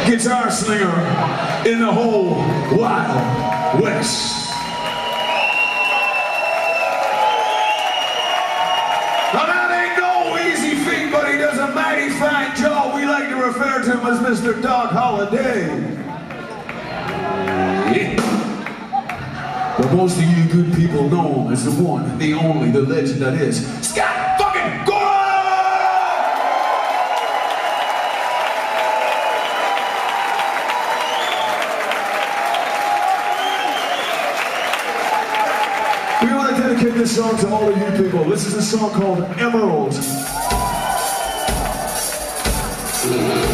guitar slinger in the whole Wild West. Now that ain't no easy feat, but he does a mighty fine job. We like to refer to him as Mr. Doc Holliday. Yeah. But most of you good people know him as the one, the only, the legend that is Scott fucking Gorham! We want to dedicate this song to all of you people. This is a song called Emerald.